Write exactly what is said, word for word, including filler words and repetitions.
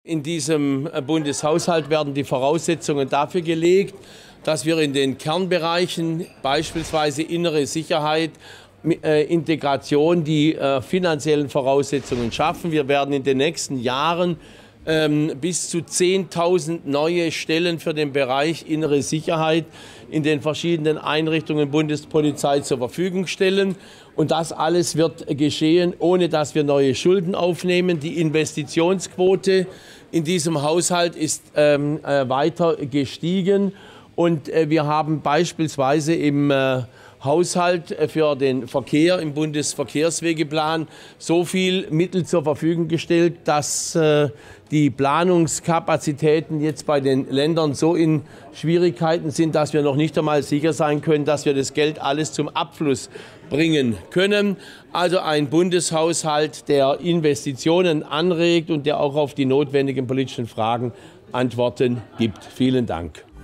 In diesem Bundeshaushalt werden die Voraussetzungen dafür gelegt, dass wir in den Kernbereichen, beispielsweise innere Sicherheit, Integration, die finanziellen Voraussetzungen schaffen. Wir werden in den nächsten Jahren bis zu zehntausend neue Stellen für den Bereich innere Sicherheit in den verschiedenen Einrichtungen Bundespolizei zur Verfügung stellen. Und das alles wird geschehen, ohne dass wir neue Schulden aufnehmen. Die Investitionsquote in diesem Haushalt ist ähm, äh, weiter gestiegen. Und äh, wir haben beispielsweise im äh, Haushalt für den Verkehr im Bundesverkehrswegeplan so viel Mittel zur Verfügung gestellt, dass äh, die Planungskapazitäten jetzt bei den Ländern so in Schwierigkeiten sind, dass wir noch nicht einmal sicher sein können, dass wir das Geld alles zum Abfluss bringen können. Also ein Bundeshaushalt, der Investitionen anregt und der auch auf die notwendigen politischen Fragen Antworten gibt. Vielen Dank.